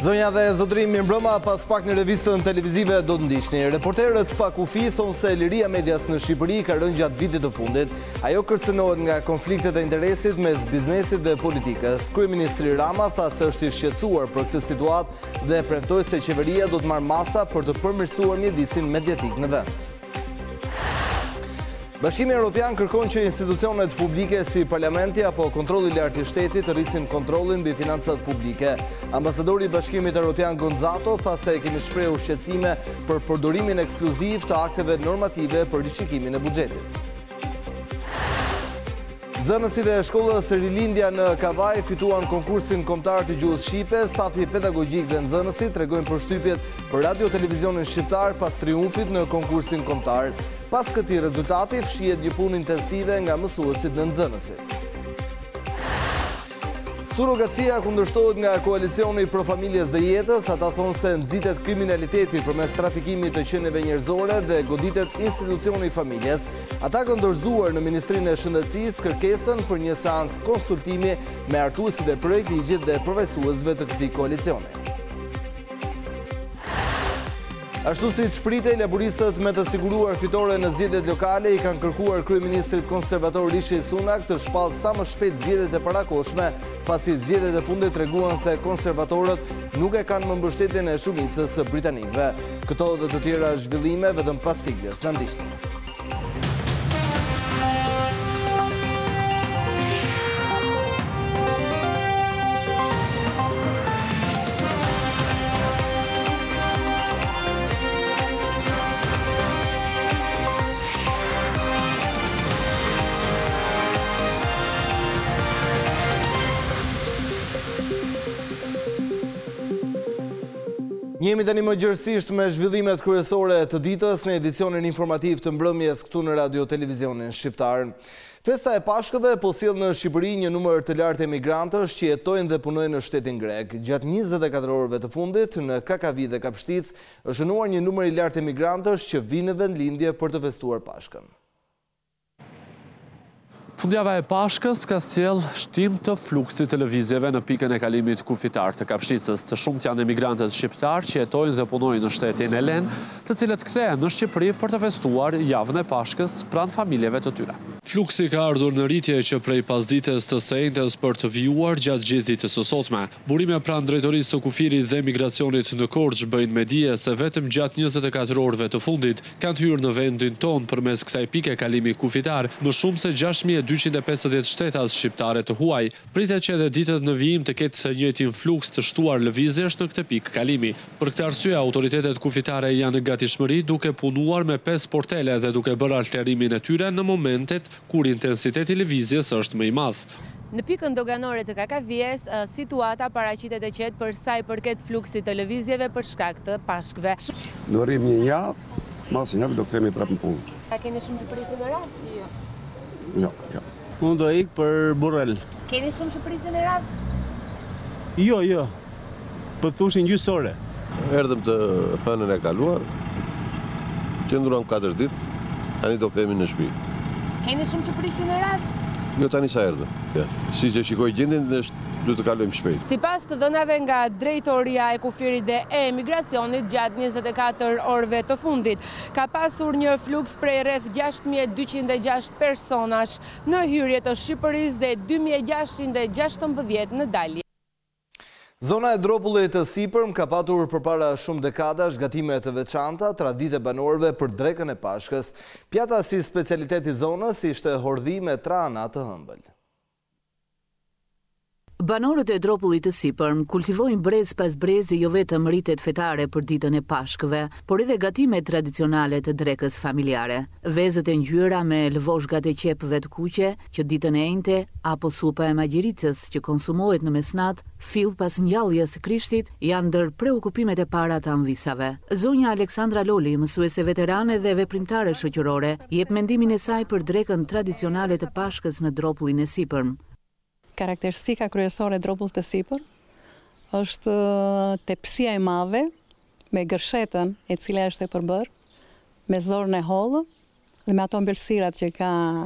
Zonja dhe zotërim, mirëmbrëma, pas pak në revistën televizive do të ndiqni. Reporterët pa kufi thonë se liria medias në Shqipëri ka rënë gjatë vitit të fundit. Ajo kërcënohet nga konfliktet e interesit mes biznesit dhe politikës. Kryeministri Rama tha se është i shqetësuar për këtë situatë dhe premtoi se qeveria do të marrë masa për të përmirësuar mjedisin mediatik në vend. Bashkimi Evropian kërkon që institucionet publike si parlamenti apo kontrolli i lartë i shtetit të rrisin kontrollin mbi financat publike. Ambasadori i Bashkimit Evropian Gonzato tha se kemi shprehur shqetësime për përdorimin ekskluziv të akteve normative për rishikimin e buxhetit. Nxënësit e shkollës Rilindja në Kavaj fituan konkursin kombëtar të gjuhës shqipe. Stafi pedagogjik dhe nxënësit tregojnë përshtypjet për radio-televizionin shqiptar pas triumfit në konkursin kombëtar. Pas këtij rezultati fshihet një punë intensive nga mësuesit dhe nxënësit. Surrogacia kundërshtohet nga koalicioni Pro Familjes dhe Jetës. Ata thonë se nxitet kriminaliteti përmes trafikimit të qenieve njerëzore dhe goditet institucioni i familjes. Ata kanë dorëzuar në Ministrinë e Shëndetësisë kërkesën për një seancë konsultimi me artuesit e projektligjit dhe përfaqësuesve të këtij koalicioni. Ashtu si shpritej, laboristët me të siguruar fitore në zgjedhjet lokale i kanë kërkuar kryeministrit konservator Rishi Sunak të shpallë sa më shpejt zgjedhjet e parakohshme, pasi zgjedhjet e fundit treguan se konservatorët nuk e kanë më mbështetjen e shumicës së britanikëve. Këto dhe të tjera zhvillime vetëm pas sigles. Na ndiqni. Njemi tani më gjërësisht me zhvillimet kryesore të ditës në edicionin informativ të mbrëmjes këtu në radio-televizionin shqiptar. Festa e Pashkëve po sjell në Shqipëri një numër të lartë emigrantësh që jetojnë dhe punojnë në shtetin grek. Gjatë 24 orëve të fundit, në Kakavi dhe Kapshtic, është shënuar një numër i lartë emigrantësh që vinë në vendlindje për të festuar Pashkën. Fundjava e Pashkës ka sjell shtim të fluksit të lëvizjeve në pikën e kalimit kufitar të Kapshicës. Të shumt janë emigrantët shqiptar që jetojnë dhe punojnë në shtetin helen, të cilët kthehen në Shqipëri për të festuar javën e Pashkës pranë familjeve të tyre. Fluksi ka ardhur në rritje që prej pasdites të sejntes për të vijuar gjatë gjithë ditës së sotme. Burime pranë drejtorisë së kufirit dhe migracionit në Korçë bëjnë me dije se vetëm gjatë 24 orëve të fundit kanë hyrë në vendin ton përmes kësaj pike kalimi kufitar më shumë se 6.250 shtetas shqiptare të huaj. Pritet që edhe ditët në vijim të ketë së njëjtin fluks të shtuar lëvizjesh në këtë pikë kalimi. Për këtë arsye, autoritetet kufitare janë në gatishmëri duke punuar me 5 sportele dhe duke bërë alterimin e tyre në momentet kur intensiteti lëvizjes është më i madh. Në pikën doganore të Kakavies, situata paraqitet e qetë për sa i përket fluksit të lëvizjeve për shkak të Pashkëve. Do rrim një javë, mas një javë do kthehemi prapë në punë. A keni shumë që prisin në radhë? Jo. Unë do ikë për Burrel. Keni shumë që prisin në radhë? Jo. Për thushin gjysore. Erdhëm të hënën e kaluar, qëndruam 4 ditë, tani do kthehemi në shtëpi. Keni shumë që prisin në radhë? Jo, tani sa erdhëm. Si që shikoj gjendjen, du të kalojmë shpejt. Sipas të dhënave nga drejtoria e kufirit dhe e emigracionit gjatë 24 orëve të fundit, ka pasur një fluks prej rreth 6.206 personash në hyrje të Shqipërisë dhe 2.616 në dalje. Zona e Dropullit të Sipërm ka patur përpara shumë dekadash gatime të veçanta, tradite banorëve për drekën e Pashkës. Pjata si specialiteti zonës ishte hordhi me trana të hëmbël. Banorët e Dropullit të Sipërm kultivojnë brez pas brezi jo vetëm rritet fetare për ditën e Pashkëve, por edhe gatimet tradicionale të drekës familjare. Vezët e ngjyra me lëvoshgat e qepëve të kuqe, që ditën e enjte, apo supa e magjiricës që konsumohet në mesnat, fill pas ngjalljes së Krishtit, janë ndër preokupimet e para të anvisave. Zonja Aleksandra Loli, mësuese veterane dhe veprimtare shoqërore, jep mendimin e saj për drekën tradicionale të Pashkës në Dropullin e Sipërm. Karakteristika kryesore e Dropullit të Sipërm është tepësia e madhe me gërshetën e cila është e përbërë, me zorën e hollë dhe me ato mbelsirat që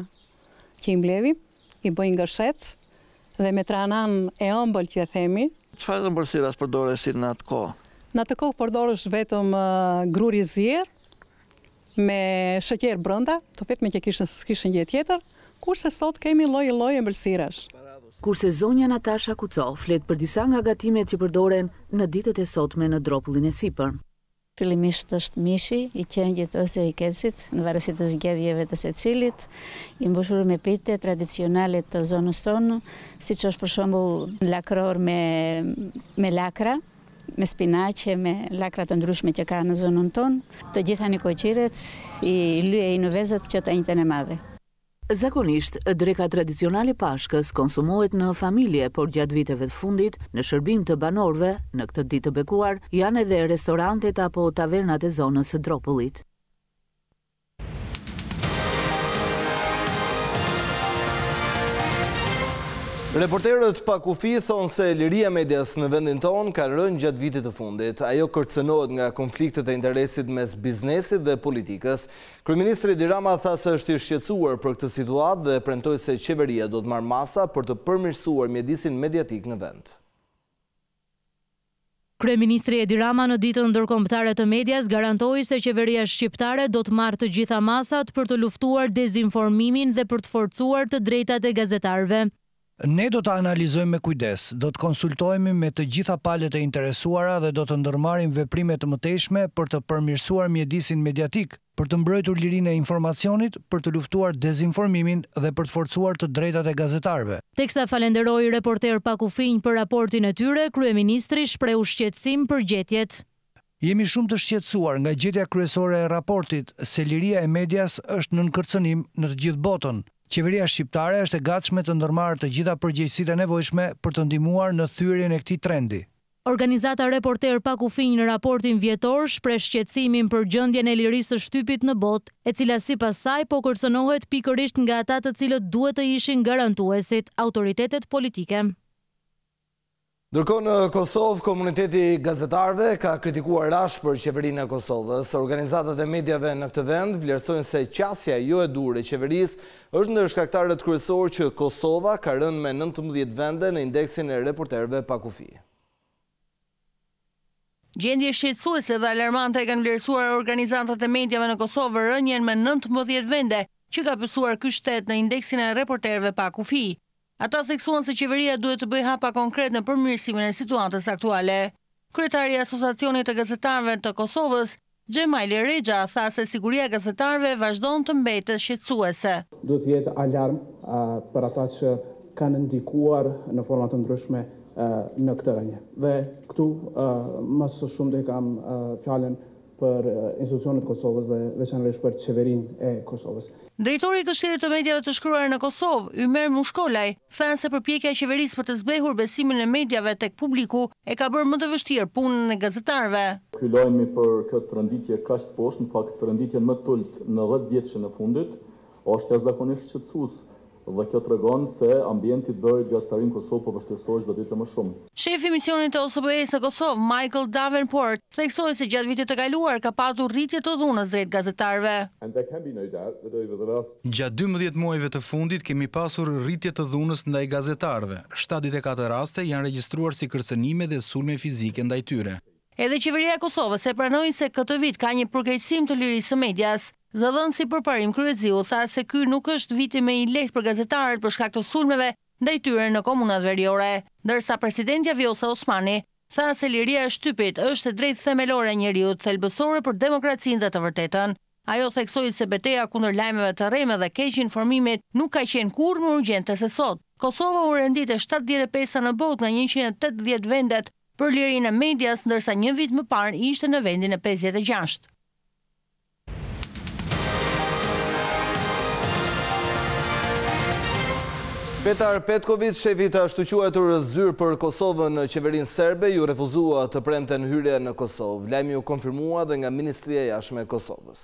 i mbledhi, i bëjnë gërshet dhe me tranan e ëmbël që e themi, Çfarë ëmbëlsirash përdoreshin në atë kohë? Në atë kohë përdorësh vetëm gruri zier me sheqer brenda, të vetme që s'kishin gjë tjetër, kurse sot kemi lloj ëmbëlsirash. Kurse zonja Natasha Kuco flet për disa nga gatimet që përdoren në ditët e sotme në Dropullin e Sipër. Fillimisht është mishi, i qengjit ose i kecit, në varësi të zgjedhjeve të secilit, i mbushur me pite tradicionale të zonës sonë, siç është për shembull lakror me lakra, me spinaqe, me lakra të ndryshme që ka në zonën tonë, të gjitha nikoqiret, i lyej në vezët që të njëjtën e madhe. Zakonisht, dreka tradicionale Pashkës konsumohet në familje, por gjatë viteve të fundit, në shërbim të banorëve, në këtë ditë të bekuar, janë edhe restorantet apo tavernat e zonës së Dropullit. Reporterët pa kufi thonë se liria medias në vendin tonë ka rënë gjatë vitit të fundit. Ajo kërcënohet nga konfliktet e interesit mes biznesit dhe politikës. Kryeministri Edi Rama tha se është i shqetësuar për këtë situatë dhe premtoi se qeveria do të marrë masa për të përmirësuar mjedisin mediatik në vend. Kryeministri Edi Rama në ditën ndërkombëtare të medias garantoi se qeveria shqiptare do të marrë të gjitha masat për të luftuar dezinformimin dhe për të forcuar të drejtat e gazetarëve. Ne do të analizojmë me kujdes, do të konsultohemi me të gjitha palët e interesuara dhe do të ndërmarrim veprime të mëtejshme për të përmirësuar mjedisin mediatik, për të mbrojtur lirinë e informacionit, për të luftuar dezinformimin dhe për të forcuar të drejtat e gazetarëve. Teksa falenderoi reporter pa kufinj për raportin e tyre, kryeministri shprehu shqetësim për gjetjet. Jemi shumë të shqetësuar nga gjetja kryesore e raportit se liria e medias është nën kërcënim në të gjithë botën. Qeveria shqiptare është e gatshme të ndërmarrë të gjitha përgjegjësitë e nevojshme për të ndihmuar në thyrjen e këtij trendi. Organizata Reporter pa kufinj në raportin vjetor shpreh shqetësimin për gjendjen e lirisë së shtypit në botë, e cila sipas saj po kërcënohet pikërisht nga ata të cilët duhet të ishin garantuesit, autoritetet politike. Ndërkohë në Kosovë, komuniteti gazetarëve ka kritikuar rash për qeverinë e Kosovës. Organizatat e mediave në këtë vend vlerësojnë se qasja jo e dur e qeverisë është ndër shkaktarët kryesorë që Kosova ka rënë me 19 vende në indeksin e reporterëve pa kufi. Gjendje shqetësuese dhe alarmante kanë vlerësuar organizatat e mediave në Kosovë rënien me 19 vende që ka pësuar ky shtet në indeksin e reporterëve pa kufi. Ata theksuan se qeveria duhet të bëjë hapa konkret në përmirësimin e situatës aktuale. Kryetari i Asociacionit të Gazetarëve të Kosovës, Xhemajli Rexha, tha se siguria e gazetarëve vazhdon të mbetet shqetësuese. Duhet të jetë alarm për ata që kanë ndikuar në forma të ndryshme në këtë rënje. Dhe këtu më së shumti kam fjalën për institucionet e Kosovës dhe veçanërisht për qeverinë e Kosovës. Drejtori i Këshillit të Mediave të Shkruar në Kosovë, Ymer Mushkolaj, thënë se përpjekja e qeverisë për të zbehur besimin e mediave tek publiku e ka bërë më të vështirë punën e gazetarëve. Ky lajmi për këtë renditje kaq të poshtë, në fakt renditjen më të ulët në 10 vjetëshin e fundit, është jashtëzakonisht shqetësues. Dhe kjo tregon se ambienti i bërit gazetarin Kosovë po vështirësohet çdo ditë më shumë. Shefi i misionit të OSBE-s në Kosovë, Michael Davenport, theksoi se gjatë vitit të kaluar ka patur rritje të dhunës drejt gazetarëve. Gjatë 12 muajve të fundit kemi pasur rritje të dhunës ndaj gazetarëve. 74 raste janë regjistruar si kërcënime dhe sulme fizike ndaj tyre. Edhe qeveria e Kosovës e pranoi se këtë vit ka një përkeqësim të lirisë së medias. Zëdhënësi përparim Kryeziu tha se ky nuk është viti më i lehtë për gazetarët për shkak të sulmeve ndaj tyre në komunat veriore, ndërsa presidentja Vjosa Osmani tha se liria e shtypit është e drejtë themelore e njeriut, thelbësore për demokracinë dhe të vërtetën. Ajo theksoi se betejë kundër lajmeve të rreme dhe keq informimit nuk ka qenë kurrë më urgjente se sot. Kosova u rendite 75 në botë nga 180 vendet për lirinë e medias, ndërsa një vit më parë ishte në vendin e 56. Petar Petković, shefi i ashtu quajtur zyrë për Kosovën në qeverinë serbe, ju refuzua të premten hyrje në Kosovë. Lajmi u konfirmua dhe nga Ministria e Jashtme e Kosovës.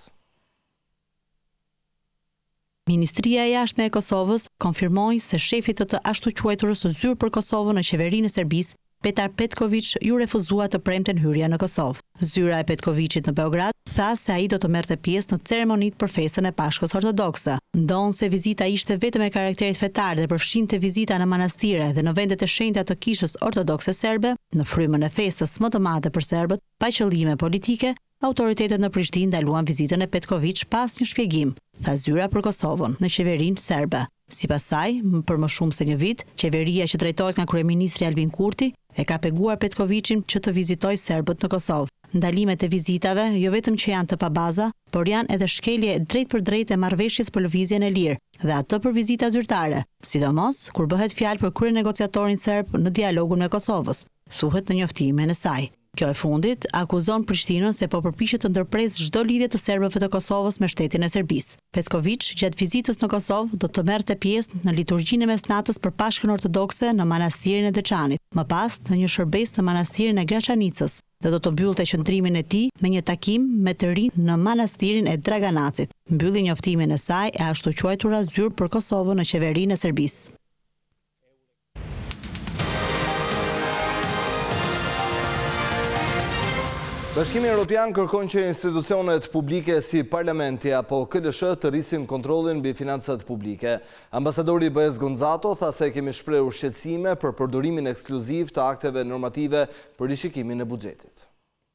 Ministria e Jashtme e Kosovës konfirmoi se shefi të ashtu quajturës së zyrë për Kosovën në qeverinë e Serbisë Petar Petković ju refuzua të premten hyrja në Kosovë. Zyra e Petkovićit në Beograd tha se ai do të merrte pjesë në ceremonitë për festën e Pashkës Ortodokse. Ndonë se vizita ishte vetëm e karakterit fetar dhe përfshinte vizita në manastire dhe në vendet e shenjta të Kishës Ortodokse serbe, në frymën e festës më të madhe për serbët, pa qëllime politike, autoritetet në Prishtinë ndaluan vizitën e Petković pas një shpjegim, tha Zyra për Kosovën në qeverinë serbe. Sipas saj, për më shumë se një vit, qeveria që drejtohet nga kryeministri Albin Kurti e ka peguar Petkovićin që të vizitojë serbët në Kosovë. Ndalimet e vizitave jo vetëm që janë të pabaza, por janë edhe shkelje drejt për drejt e marrëveshjes për lëvizjen e lirë dhe atë për vizita zyrtare, sidomos kur bëhet fjalë për kryenegociatorin serb në dialogun me Kosovës, thuhet në njoftimin e saj. Kjo e fundit akuzon Prishtinën se po përpiqet të ndërpresë çdo lidhje të serbëve të Kosovës me shtetin e Serbisë. Petković, gjatë vizitës në Kosovë, do të merrte pjesë në liturgjinë e mesnatës për Pashkën Ortodokse në manastirin e Deçanit, më pas në një shërbes në manastirin e Graçanicës dhe do të mbyllte qëndrimin e tij me një takim me të rinj në manastirin e Draganacit. Mbylli njoftimin e saj e ashtu quajtura zyrë për Kosovën në qeverinë e Serbisë. Bashkimi Evropian kërkon që institucionet publike si Parlamenti apo KLSH të rrisin kontrollin mbi financat publike. Ambasadori BE-s Gonzato tha se kemi shprehur shqetësime për përdorimin ekskluziv të akteve normative për rishikimin e buxhetit.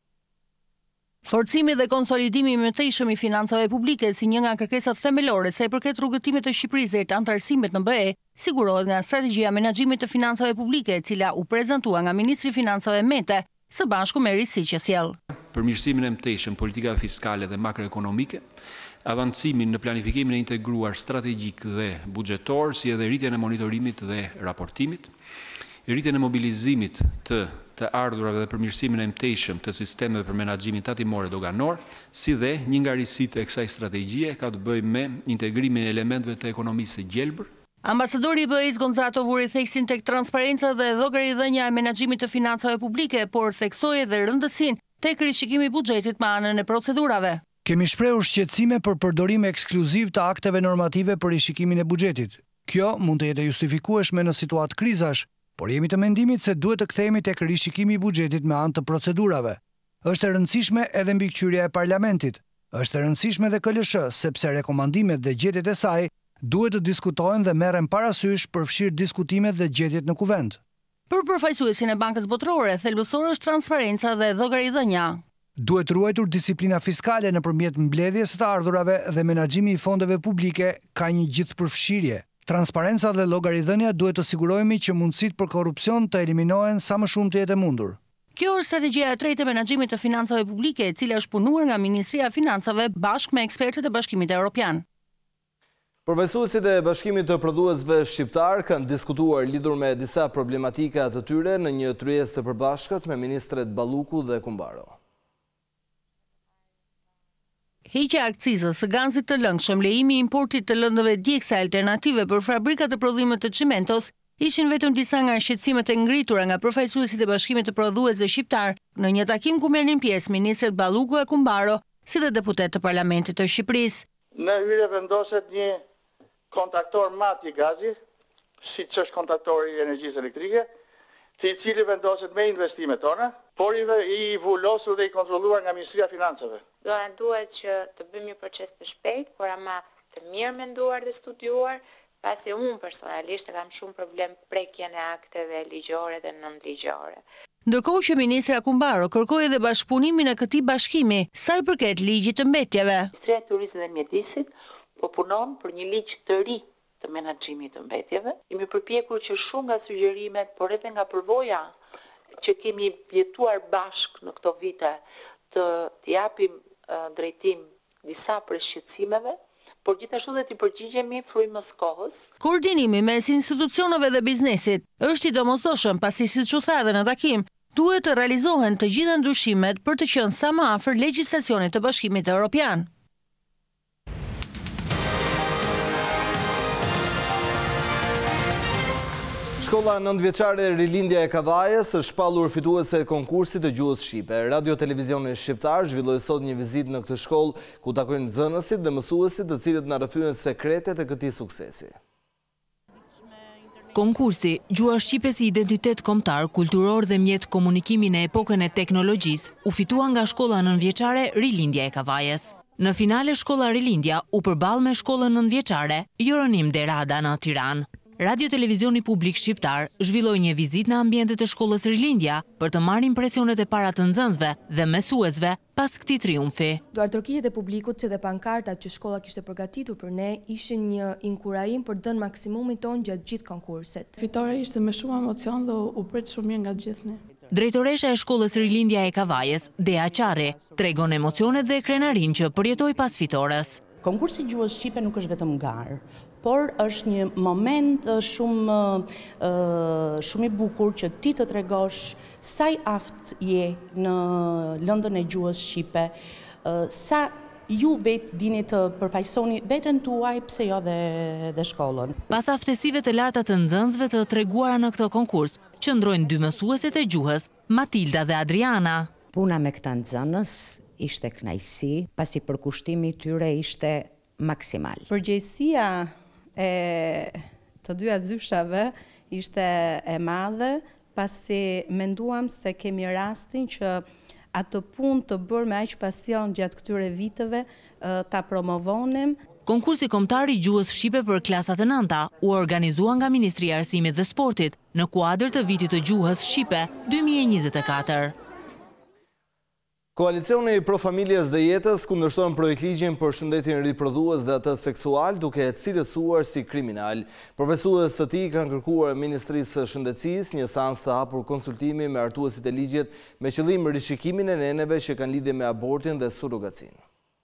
Forcimi dhe konsolidimi i mëtejshëm i financave publike si një nga kërkesat themelore sa i përket rrugëtimit të Shqipërisë deri te antarësimet në BE, sigurohet nga strategjia menaxhimit të financave publike, e cila u prezantua nga Ministri i Financave Mete së bashku me risi që sjell. Përmirësimin e mëtejshëm politikave fiskale dhe makroekonomike, avancimin në planifikimin e integruar strategjik dhe buxhetor, si edhe rritjen e monitorimit dhe raportimit, rritjen e mobilizimit të ardhurave dhe përmirësimin e mëtejshëm të sistemeve për menaxhimin tatimor e doganor, si dhe një nga risitë e kësaj strategjie ka të bëjë me integrimin e elementeve të ekonomisë së gjelbër. Ambasadori i BE-s Gonzato vuri theksin tek transparenca dhe llogaridhënia e menaxhimit të financave publike, por theksoi edhe rëndësinë tek rishikimi i buxhetit me anën e procedurave. Kemi shprehur shqetësime për përdorim ekskluziv të akteve normative për rishikimin e buxhetit. Kjo mund të jetë justifikueshme në situatë krizash, por jemi të mendimit se duhet të kthehemi tek rishikimi i buxhetit me anë të procedurave. Është e rëndësishme edhe mbikëqyrja e Parlamentit. Është e rëndësishme edhe KLSH, sepse rekomandimet dhe gjetjet e saj duhet të diskutohen dhe merren parasysh përfshirë diskutimet dhe gjetjet në kuvend. Për përfaqësuesin e Bankës Botërore, thelbësore është transparenca dhe llogaridhënia. Duhet ruajtur disiplina fiskale nëpërmjet mbledhjes së të ardhurave dhe menaxhimi i fondeve publike ka një gjithëpërfshirje. Transparenca dhe llogaridhënia duhet të sigurohemi që mundësitë për korrupsion të eliminohen sa më shumë të jetë mundur. Kjo është strategjia e tretë e menaxhimit të financave publike, e cila është punuar nga Ministria e Financave bashkë me ekspertët e Bashkimit Evropian. Përfaqësuesit e Bashkimit të Prodhuesve Shqiptar kanë diskutuar lidhur me disa problematika të tyre në një tryezë të përbashkët me ministret Balluku dhe Kumbaro. Heqja e akcizës së gazit të lëngshëm, lejimi i importit të lëndëve djegëse alternative për fabrikat të prodhimit të çimentos ishin vetëm disa nga shqetësimet e ngritura nga përfaqësuesit e Bashkimit të Prodhuesve Shqiptar në një takim ku merrnin pjesë ministret Balluku e Kumbaro, si dhe deputet të Parlamentit të Shqipërisë. Në hyrje vendoset një kontaktor mati gazi, si që është kontaktori i energjisë elektrike, të i cili vendoset me investimet tona, por i vullosur dhe i kontrolluar nga Ministria e Financave. Garantuat që të bëjmë një proces të shpejt, por ama të mirë menduar dhe studiuar, pasi unë personalisht kam shumë problem prekjen e akteve ligjore dhe nënligjore. Ndërkohë që ministra Kumbaro kërkoi edhe bashkëpunimin e këtij bashkimi, sa i përket ligjit të mbetjeve. Ministria e Turizmit dhe Mjedisit po punon për një ligj të ri të menaxhimit të mbetjeve. Jemi përpjekur që shumë nga sugjerimet, por edhe nga përvoja që kemi jetuar bashkë në këto vite të japim drejtim disa prej shqetësimeve, por gjithashtu dhe të përgjigjemi frymës kohës. Koordinimi mes institucioneve dhe biznesit është i domosdoshëm, pasi siç u tha edhe në takim, duhet të realizohen të gjitha ndryshimet për të qenë sa më afër legjislacionit të Bashkimit Evropian. Shkolla 9-vjeçare Rilindja e Kavajës është shpallur fituese e konkursit të gjuhës shqipe. Radio Televizioni Shqiptar zhvilloi sot një vizitë në këtë shkollë ku takojnë nxënësit dhe mësuesit të cilët na rrëfyen sekretet e këtij suksesi. Konkursi Gjua shqipe si identitet kombëtar, kulturor dhe mjet komunikimi në epokën e teknologjisë u fitua nga shkolla nënvjeçare Rilindja e Kavajës. Në finale shkolla Rilindja u përball me shkollën nënvjeçare Jeronim Derada në Tiranë. Radio Televizioni Publik Shqiptar zhvilloi një vizitë në ambientet e shkollës Rilindja për të marrë impresionet e para të nxënësve dhe mësuesve pas këtij triumfi. Duartërkiqjet e publikut si dhe pankartat që shkolla kishte përgatitur për ne ishin një inkurajim për dënë maksimumin ton gjatë gjithë konkursit. Fitore ishte me shumë emocion dhe u prit shumë mirë nga gjithë ne. Drejtoresha e shkollës Rilindja e Kavajës, Dea Qari, tregon emocionet dhe krenarin që përjetoi pas fitores. Konkursi Gjuhës Shqipe nuk është vetëm garë, por është një moment shumë i bukur që ti të tregosh sa i aft je në lëndën e Gjuhës Shqipe, sa ju vetë dini të përfaqësoni veten tuaj, pse jo dhe shkollën. Pas aftësive të larta të nxënësve të treguara në këtë konkurs, qëndrojnë dy mësuesit e gjuhës, Matilda dhe Adriana. Puna me këta nxënës ishte kënaqësi, pasi përkushtimi i tyre ishte maksimal. Përgjegjësia e të dyja zyshave ishte e madhe, pasi menduam se kemi rastin që atë punë të bërë me aq pasion gjatë këtyre viteve ta promovonim. Konkursi kombëtar i Gjuhës Shqipe për klasat e nënta u organizua nga Ministria e Arsimit dhe Sportit në kuadër të vitit të Gjuhës Shqipe 2024. Koalicioni Pro Familjes dhe Jetës kundërshton projektligjin për shëndetin riprodhues dhe atë seksual duke e cilësuar si kriminal. Përfaqësues të tij kanë kërkuar Ministrisë së Shëndetësisë një seancë të hapur konsultimi me hartuesit e ligjit me qëllim rishikimin e neneve që kanë lidhje me abortin dhe surrogacinë.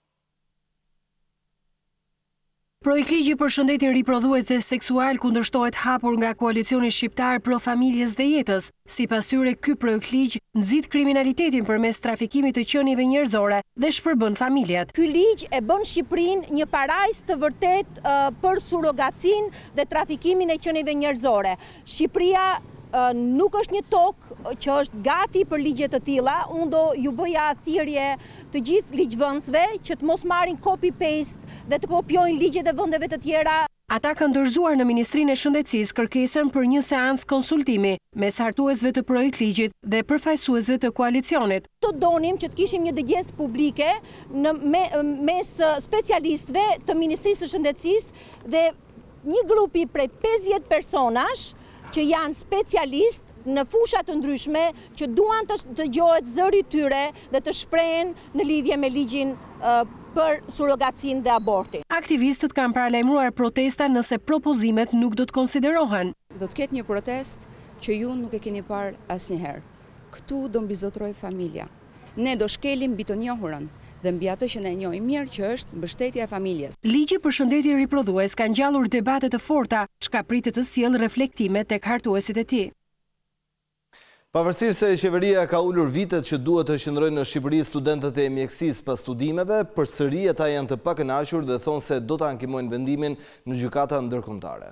Projektligji për shëndetin riprodhues dhe seksual kundërshtohet hapur nga Koalicioni Shqiptar Pro Familjes dhe Jetës. Sipas tyre, ky projektligj nxit kriminalitetin përmes trafikimit të qenieve njerëzore dhe shpërbën familjet. Ky ligj e bën Shqipërinë një parajs të vërtet për surrogacinë dhe trafikimin e qenieve njerëzore. Shqipëria nuk është një tokë që është gati për ligje të tilla. Unë do ju bëja thirrje të gjithë ligjvënësve që të mos marrin copy-paste dhe të kopjojnë ligjet e vendeve të tjera. Ata kanë dorëzuar në Ministrinë e Shëndetësisë kërkesën për një seancë konsultimi mes hartuesve të projektligjit dhe përfaqësuesve të koalicionit. Të donim që të kishim një dëgjesë publike mes specialistëve të Ministrisë së Shëndetësisë dhe një grupi prej 50 personash që janë specialistë në fusha të ndryshme që duan të dëgjohet zëri i tyre dhe të shprehen në lidhje me ligjin për surrogacinë dhe abortin. Aktivistët kanë paralajmëruar protesta nëse propozimet nuk do të konsiderohen. Do të ketë një protest që ju nuk e keni parë asnjëherë. Këtu do mbizotroj familja. Ne do shkelim mbi të njohurën dhe mbi atë që ne njohim mirë që është mbështetja e familjes. Ligji për shëndetin riprodhues ka ngjallur debate të forta, çka pritet të sjellë reflektime tek hartuesit e tij. Pavarësisht se qeveria ka ulur vitet që duhet të qëndrojnë në Shqipëri studentët e mjekësisë pas studimeve, përsëri ata janë të pakënaqur dhe thonë se do ta ankimojnë vendimin në gjykata ndërkombëtare.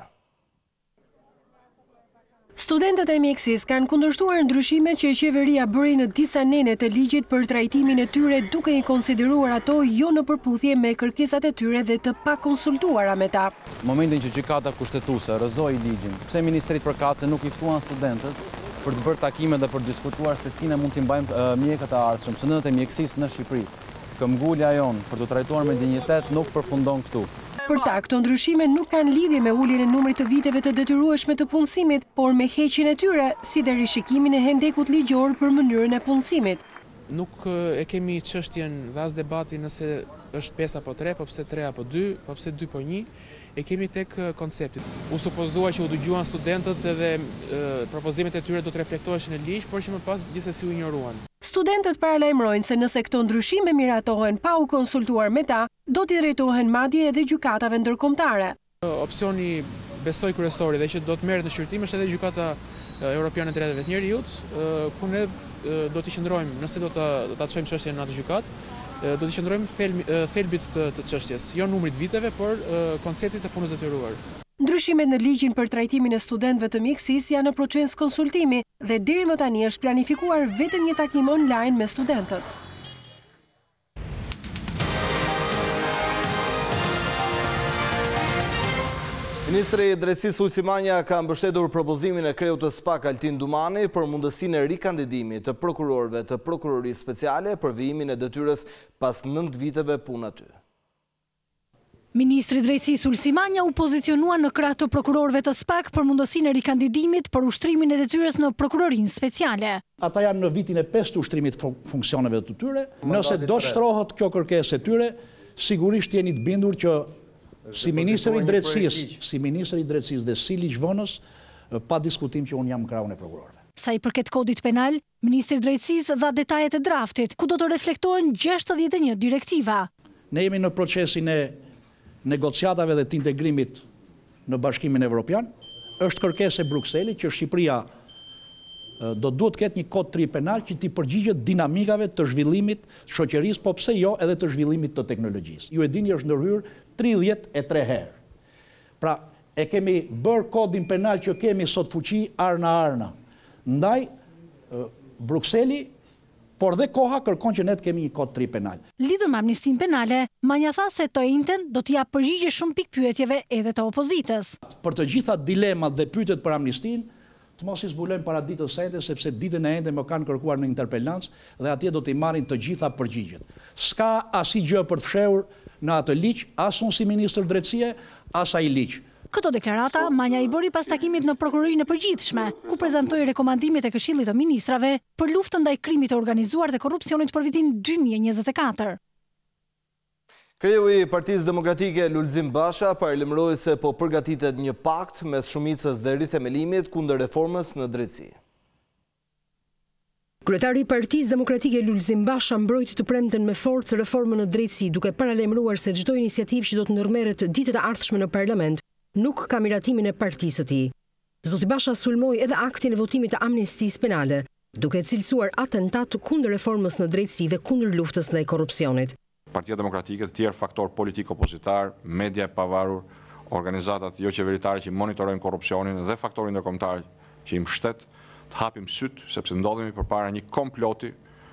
Studentët e mjekësisë kanë kundërshtuar ndryshimet që qeveria bëri në disa nene të ligjit për trajtimin e tyre duke i konsideruar ato jo në përputhje me kërkesat e tyre dhe të pakonsultuara me ta. Momentin që gjykata kushtetuese rrëzoi ligjin, pse ministrit përkatëse nuk i ftuan studentët për të bërë takime dhe për të diskutuar se si ne mund t'i mbajmë mjekët e ardhshëm, studentët e mjekësisë në Shqipëri. Këmbgulja jonë për të trajtuar me dinjitet nuk përfundon këtu. Për ta, këto ndryshime nuk kanë lidhje me uljen e numrit të viteve të detyrueshme të punësimit, por me heqjen e tyre, si dhe rishikimin e hendekut ligjor për mënyrën e punësimit. Nuk e kemi çështjen dhe as debati nëse është 5 apo 3, po pse 3 apo 2, po pse 2 po 1, e kemi tek konceptit. U supozua që u dëgjuan studentët edhe propozimet e tyre do të reflektoheshin në ligj, por që më pas gjithsesi u injoruan. Studentët paralajmërojnë se nëse këto ndryshime miratohen pa u konsultuar me ta, do t'i drejtohen madje edhe gjykatave ndërkombëtare. Opsioni besoj kryesori dhe që do të merret në shqyrtim është edhe gjykata Europiane e Drejtave të Njerëzit, ku ne do të qëndrojmë, nëse do ta çojmë çështjen në atë gjykatë, do të qëndrojmë thelbit të çështjes, jo numrit viteve, por konceptit të punës detyruar. Ndryshimet në ligjin për trajtimin e studentëve të mjekësisë janë në proces konsultimi dhe deri më tani është planifikuar vetëm një takim online me studentët. Ministri i Drejtësisë Sulsi Manja ka mbështetur propozimin e kreut të SPAK Altin Dumani për mundësinë e rikandidimit të prokurorëve të prokurorisë speciale për vijimin e detyrës pas 9 viteve punë aty. Ministri i Drejtësisë Sulsi Manja u pozicionua në krah të prokurorëve të SPAK për mundësinë e rikandidimit për ushtrimin e detyrës në prokurorinë speciale. Ata janë në vitin e 5 të ushtrimit funksioneve të tyre. Nëse do të shtrohet kjo kërkesë e tyre, sigurisht jeni të bindur që si ministri i Drejtësisë dhe si ligjvënës, pa diskutim që unë jam krahun e prokurorëve. Sa i përket kodit penal, Ministri i Drejtësisë dha detajet e draftit, ku do të reflektohen 61 direktiva. Ne jemi në procesin e negociatave dhe të integrimit në Bashkimin Evropian. Është kërkesë e Brukselit që Shqipëria do duhet ketë një kod 3 penal që t'i përgjigjet dinamikave të zhvillimit shoqërisë, po pse jo edhe të zhvillimit të teknologjisë. Ju e dini është ndërhyrë 33 herë. Pra, e kemi bërë kodin penal që kemi sot fuqi arna. Ndaj, Brukseli, por dhe koha kërkon që ne të kemi një kod 3 penal. Lidhur me amnistin penale, Manja tha se të njëjtën do t'ia përgjigje shumë pikë pyetjeve edhe të opozitës. Për të gjitha dilemat dhe pyetjet për amnistin, të mos i zbulojmë para ditës së ende, sepse ditën e ende më kanë kërkuar në interpelancë dhe atje do t'i marrin të gjitha përgjigjet. S'ka asgjë për të fshehur në atë ligj, as unë si ministër drejtësie, as ai ligj. Këto deklarata Manja i bëri pas takimit në prokurorinë e përgjithshme, ku prezantoi rekomandimet e Këshillit të Ministrave për luftën ndaj krimit të organizuar dhe korrupsionit për vitin 2024. Kreu i Partisë Demokratike Lulzim Basha paralajmëroi se po përgatitet një pakt mes shumicës dhe rithemelimit kundër reformës në drejtësi. Kryetari i Partisë Demokratike Lulzim Basha mbrojti të premten me forcë reformën në drejtësi, duke paralajmëruar se çdo iniciativë që do të ndërmerret ditët e ardhshme në parlament nuk ka miratimin e partisë së tij. Zoti Basha sulmoi edhe aktin e votimit të amnistisë penale, duke cilësuar atentat kundër reformës në drejtësi dhe kundër luftës ndaj korrupsionit. Partia Demokratike, të tjerë faktor politik opozitar, media e pavarur, organizatat jo qeveritare që monitorojnë korrupsionin dhe faktorin ndërkombëtar që i mbështet, të hapim syt sepse ndodhemi përpara një komploti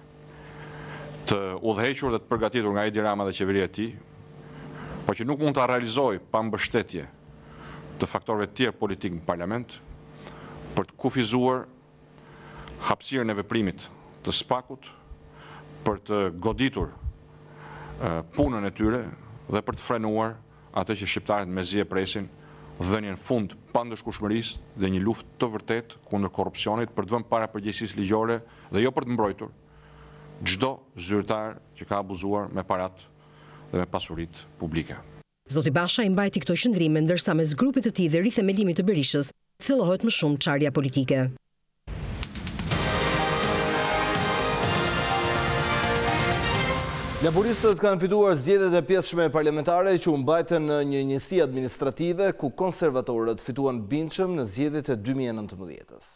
të udhëhequr dhe të përgatitur nga Edi Rama dhe qeveria e tij, por që nuk mund ta realizojë pa mbështetje të faktorëve të tjerë politik në parlament për të kufizuar hapësirën e veprimit të SPAK-ut, për të goditur punën e tyre dhe për të frenuar atë që shqiptarët mezi e presin, dhënien fund pa ndëshkueshmërisë dhe një luftë të vërtetë kundër korrupsionit për të vënë para përgjegjësisë ligjore dhe jo për të mbrojtur çdo zyrtar që ka abuzuar me parat dhe me pasuritë publike. Zoti Basha i mbajti këto qëndrime, ndërsa mes grupit të tij dhe rithemelimit të Berishës thellohet më shumë çarja politike. Laboristët kanë fituar zgjedhjet e pjesëshme parlamentare që u mbajtën në një njësi administrative ku konservatorët fituan bindshëm në zgjedhjet e 2019-s.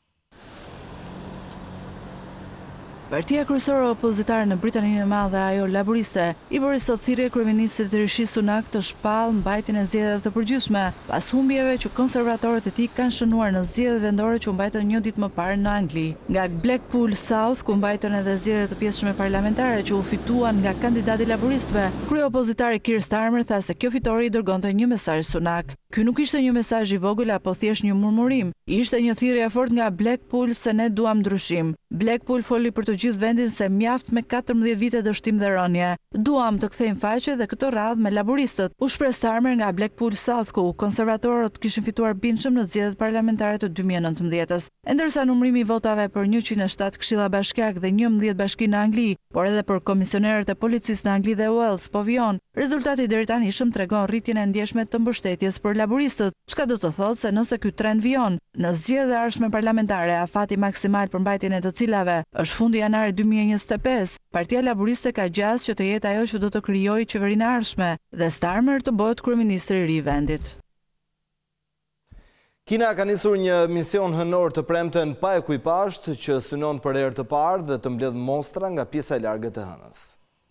Partia kryesore opozitare në Britaninë e Madhe, ajo laboriste, i bëri sot thirrje kryeministrit Rishi Sunak të shpallë mbajtjen e zgjedhjeve të përgjithshme, pas humbjeve që konservatorët e tij kanë shënuar në zgjedhjet vendore që u mbajtën një ditë më parë në Angli. Nga Blackpool South, ku mbajtën edhe zgjedhjet të pjesëshme parlamentare që u fituan nga kandidati laboristëve, kryeopozitari Keir Starmer tha se kjo fitore i dërgonte një mesazh Sunak. Ky nuk ishte një mesazh i vogël apo thjesht një murmurim, ishte një thirrje e fortë nga Blackpool se ne duam ndryshim. Blackpool foli për të gjithë vendin se mjaft me 14 vite dështim dhe rënje. Duam të kthejmë faqe dhe këtë radhë me laboristët, u shpreh Starmer nga Blackpool South, ku konservatorët kishin fituar bindshëm në zgjedhjet parlamentare të 2019-s. Ndërsa numrimi i votave për 107 këshilla bashkiake dhe 11 bashki në Angli, por edhe për komisionerët e policisë në Angli dhe Wales po vjon, rezultati deri tani tregon rritjen e ndjeshme të mbështetjes për laboristët, çka do të thotë se nëse ky trend vjon, në zgjedhjet e ardhshme parlamentare afati maksimal për mbajtjen e të cilave është fundi janari 2025, Partia Laboriste ka gjas që të jetë ajo që do të krijojë qeverinë e ardhshme dhe Starmer të bëhet kryeministri i ri i vendit. Kina ka nisur një mision hënor të premten pa ekuipazh që synon për herë të parë dhe të mbledh mostra nga pjesa e largët e hënës.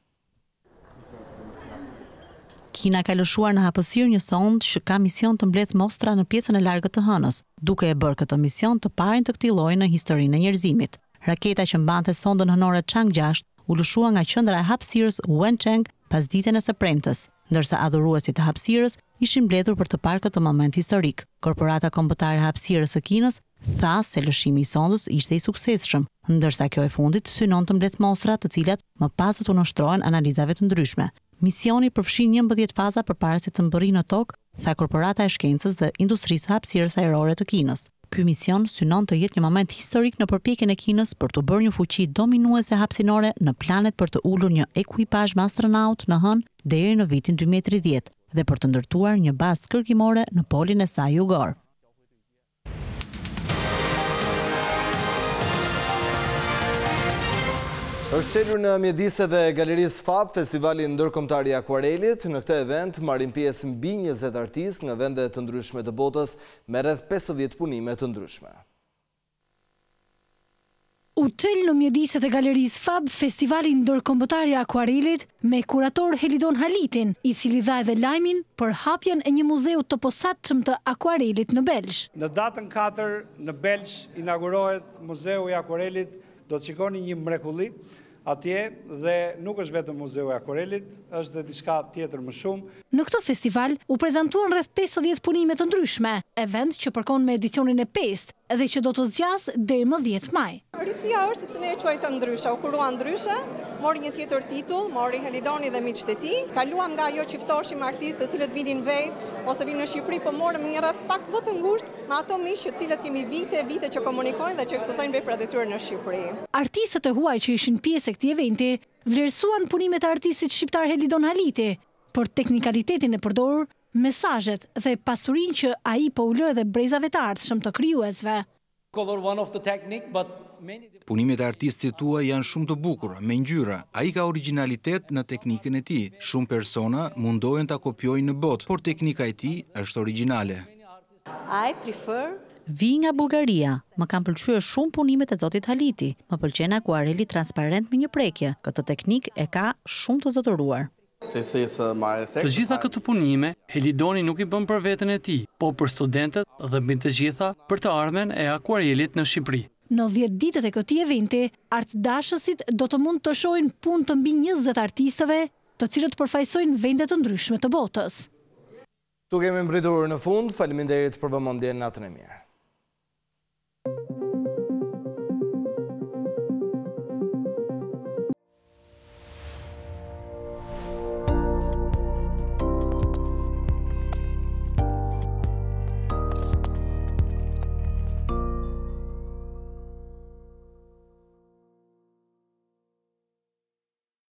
Kina ka lëshuar në hapësirë një sond që ka mision të mbledh mostra në pjesën e largët të hënës, duke e bërë këtë mision të parin të këtij lloji në historinë e njerëzimit. Raketa që mbante sondën hënore Chang 6 u lëshua nga qendra e hapësirës Wencheng pas ditën e së premtes. ndërsa adhuruesit e hapësirës ishin mbledhur për të parë këtë moment historik. Korporata Kombëtare e Hapësirës së Kinës tha se lëshimi i sondës ishte i suksesshëm, ndërsa kjo e fundit synon të mbledh mostra të cilat më pas do të ushtrohen analizave të ndryshme. Misioni përfshin 11 faza përpara se të mbërrijë në tokë, tha Korporata e Shkencës dhe Industrisë së Hapësirës Ajrore të Kinës. Ky mision synon të jetë një moment historik në përpjekjen e Kinës për të bërë një fuqi dominuese hapësinore në planet për të ulur një ekuipazh me astronaut në hënë deri në vitin 2030 dhe për të ndërtuar një bazë kërkimore në polin e saj jugor. Është qelur në mjedise dhe galerisë FAB, festivali ndërkombëtar i akuarelit. Në këtë event marrin pjesë mbi 20 artistë nga vende të ndryshme të botës me rreth 50 punime të ndryshme. U çel në mjediset e galerisë FAB, festivali ndërkombëtar i akuarelit me kurator Helidon Halitin, i cili dha edhe lajmin për hapjen e një muzeu të posaçëm të akuarelit në Belgj. Në datën 4 në Belgj inaugurohet Muzeu i Akuarelit. Do të shikoni një mrekulli atje dhe nuk është vetëm Muzeu i Akuarelit, është dhe diçka tjetër më shumë. Në këtë festival u prezantuan rreth 50 punime të ndryshme, event që përkon me edicionin e 5 dhe që do të zgjas deri më 10 maj. Risia është sepse ne e quajtëm ndryshe, u kuruan ndryshe, mori një tjetër titull, mori Helidoni dhe miqtë e tij. Kaluam nga ajo që ftoheshim artistë të cilët vinin vetë ose vinë në Shqipëri, por morëm një rreth pak më të ngushtë me ato miq të cilët kemi vite që komunikojnë dhe që ekspozojnë veprat e tyre në Shqipëri. Artistët e huaj që ishin pjesë e këtij eventi vlerësuan punimet e artistit shqiptar Helidon Haliti për teknikalitetin e përdorur, mesazhet dhe pasurinë që ai po u lë dhe brezave të ardhshëm të krijuesve. Punimet e artistit tuaj janë shumë të bukura, me ngjyra. Ai ka origjinalitet në teknikën e tij. Shumë persona mundohen ta kopjojnë në botë, por teknika e tij është origjinale. Vi nga Bullgaria. Më kanë pëlqyer shumë punimet e zotit Haliti. Më pëlqen akuareli transparent me një prekje. Këtë teknik e ka shumë të zotëruar. Të gjitha këtë punime, Helidoni nuk i bën për veten e tij, po për studentët dhe mbi të gjitha për të ardhmen e akuarelit në Shqipëri. Në 10 ditët e këtij eventi, artdashësit do të mund të shohin punë të mbi 20 artistëve, të cilët përfaqësojnë vende të ndryshme të botës. Tu kemi mbritur në fund, faleminderit për vëmendjen, natën e mirë.